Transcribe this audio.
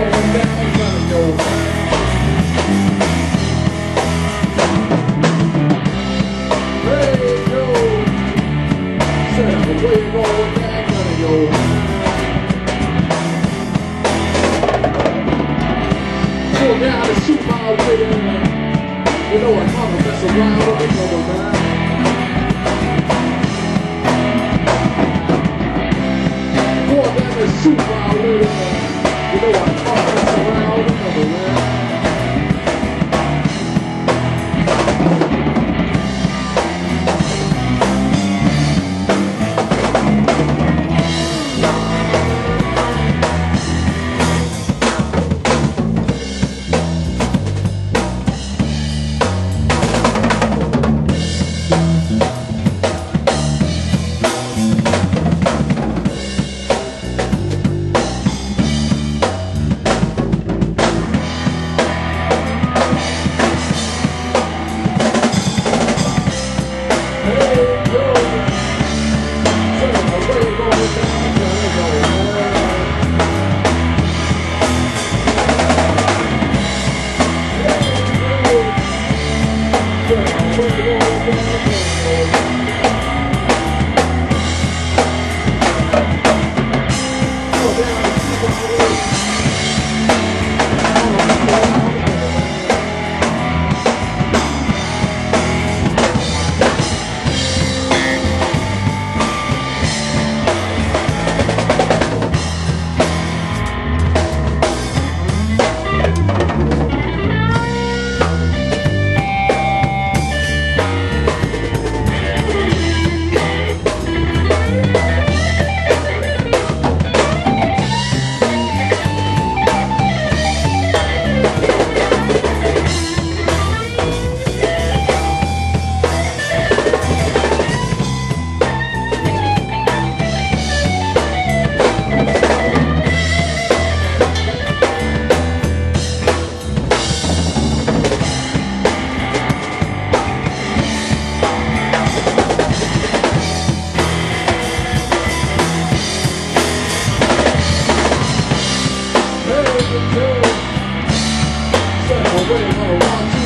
going down, gonna go. Where you going back, gonna go. Pull down the shoot my way in. You know I'm gonna mess around with it, go man. Pull down the shoot my way in. You know I'm gonna mess around with it, go man. Waiting on a